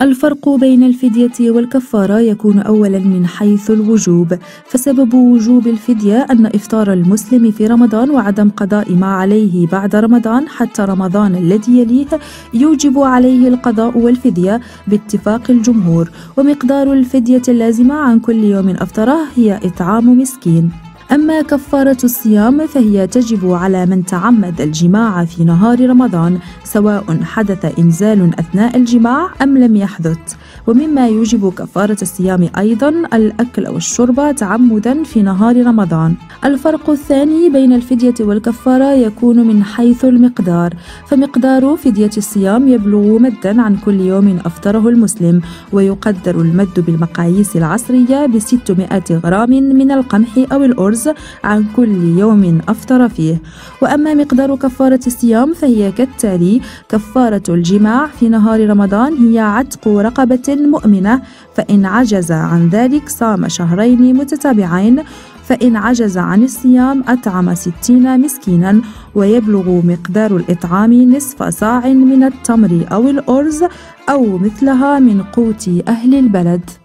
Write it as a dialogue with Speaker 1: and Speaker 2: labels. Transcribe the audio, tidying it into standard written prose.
Speaker 1: الفرق بين الفدية والكفارة يكون أولا من حيث الوجوب، فسبب وجوب الفدية أن إفطار المسلم في رمضان وعدم قضاء ما عليه بعد رمضان حتى رمضان الذي يليه يوجب عليه القضاء والفدية باتفاق الجمهور، ومقدار الفدية اللازمة عن كل يوم أفطره هي إطعام مسكين. أما كفارة الصيام فهي تجب على من تعمد الجماع في نهار رمضان سواء حدث إنزال أثناء الجماع أم لم يحدث، ومما يوجب كفارة الصيام أيضا الأكل والشرب تعمدا في نهار رمضان. الفرق الثاني بين الفدية والكفارة يكون من حيث المقدار، فمقدار فدية الصيام يبلغ مدا عن كل يوم أفطره المسلم، ويقدر المد بالمقاييس العصرية ب600 غرام من القمح أو الأرز عن كل يوم أفطر فيه. وأما مقدار كفارة الصيام فهي كالتالي: كفارة الجماع في نهار رمضان هي عتق رقبة مؤمنة، فإن عجز عن ذلك صام شهرين متتابعين، فإن عجز عن الصيام أطعم 60 مسكينا، ويبلغ مقدار الإطعام نصف صاع من التمر أو الأرز أو مثلها من قوت أهل البلد.